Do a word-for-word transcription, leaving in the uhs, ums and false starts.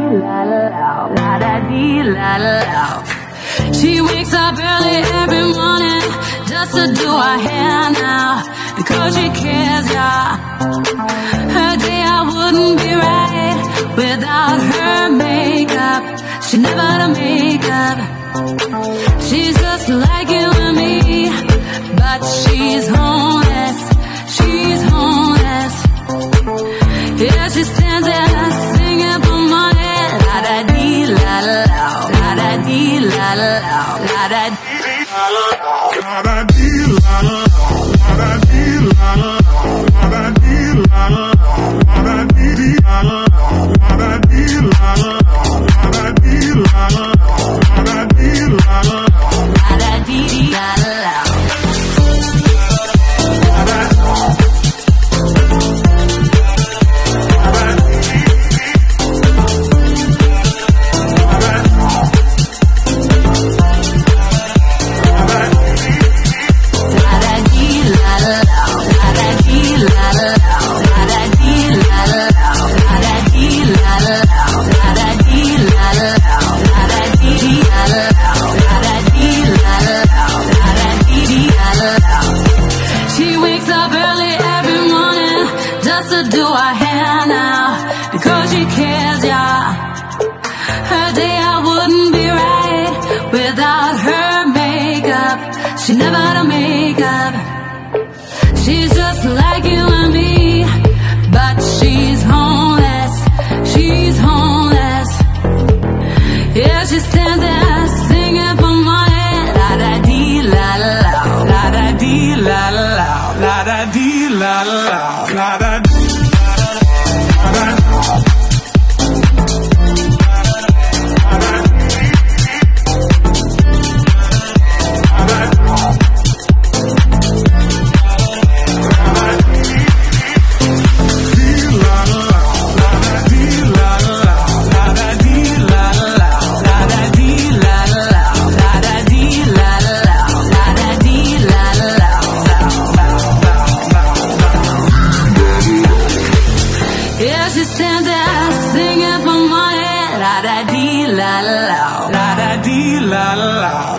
la la, la da dee la la. She wakes up early every morning just to do her hair now, because she cares, yeah. Her day I wouldn't be right without her makeup. She never the makeup. She's just like you and me, but she's homeless. She's homeless. Yeah, she stands there singing for money. La da dee la la, la da dee la la, la da dee la la, la da dee la la, la da dee la la, la da dee la la, la da dee la la, la da dee la la, la da dee la la, la da dee la la, la da dee la la. She wakes up early every morning just to do her hair now, because she cares, yeah. Her day I wouldn't be right without her makeup. She never had a makeup. She's just like you and me, but she's homeless. She's homeless. Yeah, she stands there singing for money. La da dee la la, la da dee la la, la da dee la la, la da dee la la. Yeah, she stands there singing for money. La da dee la la, la da dee la la.